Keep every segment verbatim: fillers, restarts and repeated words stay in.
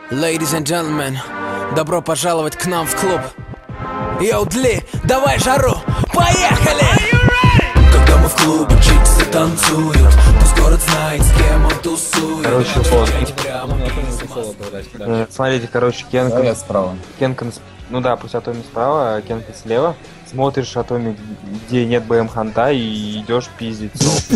Ladies and gentlemen, добро пожаловать к нам в клуб. Йоу, Дли, давай жару, поехали! Когда мы в клубе, чиксы танцуют, пусть город знает, с кем он тусует. Короче, вот. Смотрите, короче, Кенка. Я справа. Кенка, ну да, пусть Атоми справа, а Кенка слева. Смотришь Атоми, где нет БМ ханта, и идешь пиздить.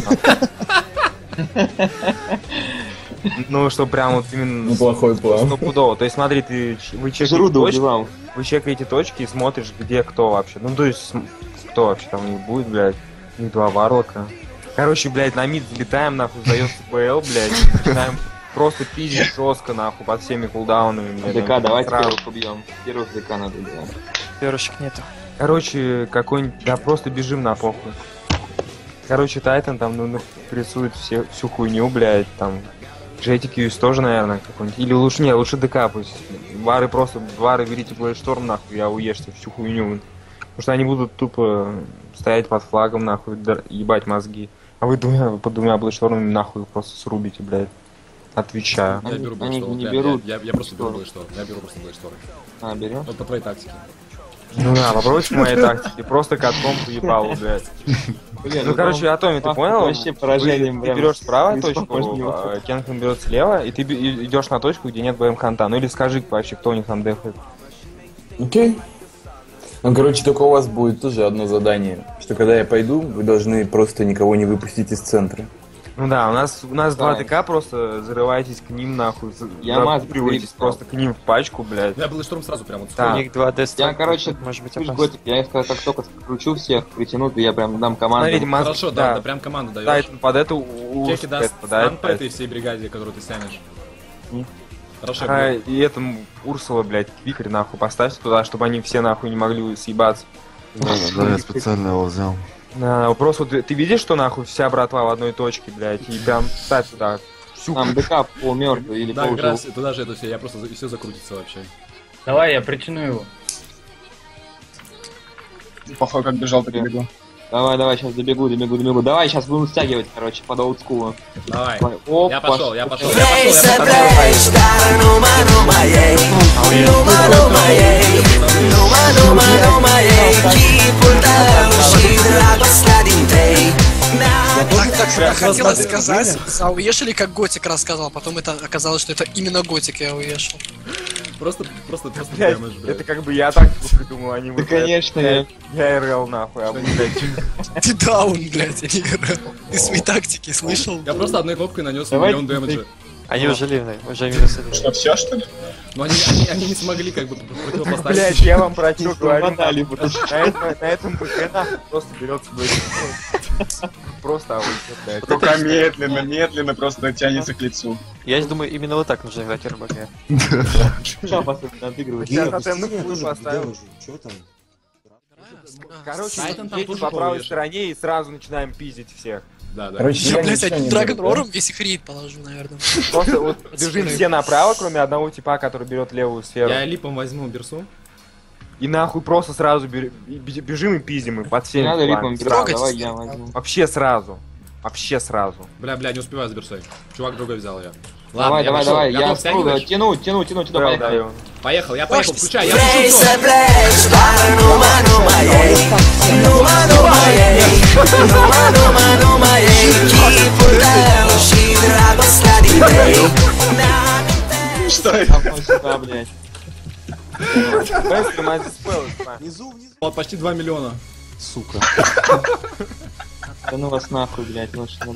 Ну, что прям вот именно... Неплохой план. Стопудово. То есть, смотри, ты, вы чекаете точки, вы чекаете точки и смотришь, где кто вообще. Ну, то есть, кто вообще там не будет, блядь. У них два варлока. Короче, блядь, на мид залетаем, нахуй, сдается ПЛ, блядь. Начинаем просто пиздить жестко, нахуй, под всеми кулдаунами. ДК, давайте первых убьем. Первых ДК надо убивать. Первочек нету. Короче, какой-нибудь... Да, просто бежим на похуй. Короче, Тайтан там, ну, рисует все, всю хуйню, блядь, там... Джетик Юис тоже, наверное, какой-нибудь. Или лучше, не, лучше ДК пусть. Вары просто, вары берите Блэйдшторм, нахуй, я уешьте всю хуйню. Потому что они будут тупо стоять под флагом, нахуй, ебать мозги. А вы двумя, под двумя Блэйдштормами, нахуй, просто срубите, блядь. Отвечаю. Я беру Блэйдшторм, не берут. Я, я, я просто беру Блэйдшторм, я беру просто Блэйдшторм. А, берем? Вот по твоей тактике. Ну да, попробуйте моей тактики, просто катком поебал, блядь. Блин, ну, короче, Атоми, ты понял? Вообще поражением. Ты берешь справа точку, Кенхан берет слева, и ты идешь на точку, где нет БМ ханта. Ну или скажи вообще, кто у них там дефает. Окей. Ну, короче, только у вас будет тоже одно задание, что когда я пойду, вы должны просто никого не выпустить из центра. Ну да, у нас у нас два ДК, просто зарывайтесь к ним нахуй. Я мазь приводитесь просто к ним в пачку, блядь. Я Блэйдшторм сразу прям вот. Да. У них два ДС. Я, короче, может быть, готик, я их как только кручу всех, притянут, и я прям дам команду. Смотрите, маз... Хорошо, да, да, да, прям команду даешь. Тайтан под эту Кеки даст стан по этой всей бригаде, которую ты стянешь. Mm. Хорошо. А, и этому Урсула, блядь, Квикарь нахуй поставьте туда, чтобы они все нахуй не могли съебаться. Да, да, я специально его взял. Да, вопрос, вот ты видишь, что нахуй вся братва в одной точке, блядь, и прям ставь туда. Всю... Там ДК полмертвый или да, полжил. Да, туда же это все, я просто все закрутится вообще. Давай, я притяну его. Плохой как бежал, так и бегу. Давай, давай, сейчас добегу, добегу, добегу. Давай, сейчас будем стягивать, короче, под олдскула. Давай. Оп, я пошел, я пошел, я пошел, Так, так, хотелось сказать, ауешили, как Готик рассказал, потом это оказалось, что это именно Готик я ауешил. Просто, просто, просто блядь, дэмэдж, блядь. Это как бы я тактику придумал, они да, конечно, я... Я РЛ нахуй, а вы, блядь. Ты даун, блядь, а не РЛ. Ты свои тактики слышал? Я просто одной кнопкой нанес миллион дэмэджа. Они уже ливны, уже минус один. Что, все, что ли? Но они, они, они не смогли как бы противопоставить. Блядь, я вам про что говорю. На этом БК нахуй просто берется, блядь. Просто авось, блядь. Только медленно, медленно просто тянется к лицу. Я думаю, именно вот так нужно играть РБГ. Сейчас особенно отыгрывать. Я на темный пуль поставил. Короче, едем по правой стороне и сразу начинаем пиздить всех. Да, да. Короче, Я, я блядь, ничего не Драгон буду, да? Рором весь их рейд положу, наверное. Просто вот бежим все направо, кроме одного типа, который берет левую сферу. Я липом возьму берсу. И нахуй просто сразу бежим и пиздим и под всеми. Не надо липом Трогать. беру, давай я возьму. Вообще сразу. Вообще сразу. Бля, бля, не успеваю с берсой. Чувак другой взял я. Давай, давай, давай, я спрыгну, тяну, тяну, тяну, тяну, поехали. Поехал, я поехал, включай, я Что это? Сюда, блядь. Вот почти два миллиона. Сука. Да ну вас нахуй, блядь, лучше надо.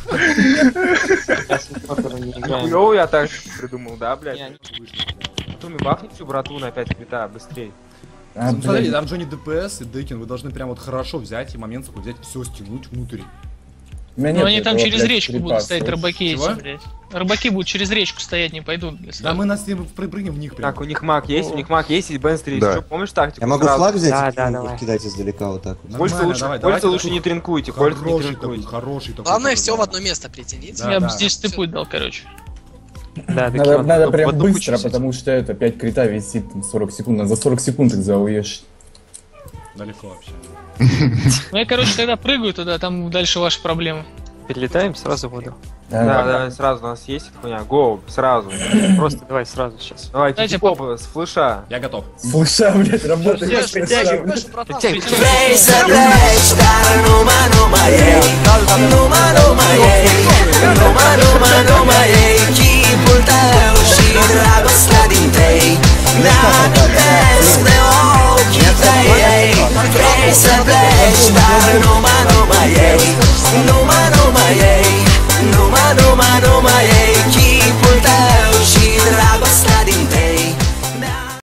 Я с информатором не играю. Хуёвую я так придумал, да, блядь? Я не- Потом и бахни всю брату на пять крита, быстрее. А, Ну, смотрите, блядь. там Джонни ДПС и Декин, вы должны прям вот хорошо взять и момент такой взять, все стянуть внутрь. У меня Ну нет они там этого, через блядь, речку крипа, будут стоять, слышишь? рыбаки Чего? эти, блядь. Рыбаки будут через речку стоять, не пойдут. если- Да мы нас не прыгнем в них прям. Так, у них маг есть, у них маг есть, и Бен стрелит. Да. Что, помнишь тактику? Я могу Сразу. флаг взять Да, и да, кидать- давай. кидать издалека вот так вот. Кольца Нормально, лучше, давай, кольца давайте лучше такой не тринкуйте, кольца не Хороший такой, тринкуйте. хороший такой. Главное все в да. одно место притяните. Да, Я бы да. здесь ты путь дал, короче. Да, Надо, надо прям быстро, потому что это пять крита висит там сорок секунд. Надо за сорок секунд их зауешь. Далеко вообще. Ну я, короче, тогда прыгаю туда, там дальше ваши проблемы. Перелетаем сразу в воду. Да, давай сразу, у нас есть эта хуйня. Гоу, сразу. Просто давай сразу сейчас. Давай, Дайте типа с флеша. Я готов. Флеша, блядь, работает. Vrei să pleci, dar numai, numai ei Numai, numai ei Numai, numai, numai ei Chipul tău și dragostea din tei Ne-amintesc de ochii tăi ei Vrei să pleci, dar numai, numai ei